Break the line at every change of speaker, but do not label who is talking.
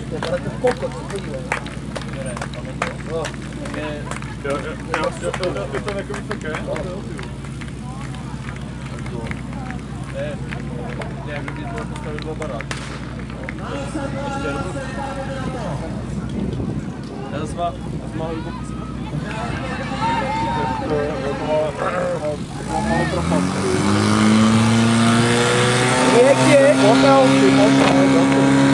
Ale to kokot, co podívej. No.
Je to jako vysoké? Ne, kdyby to postavil dva baráky. Já zase mám popisy. To malo propast.
Je.
Potel,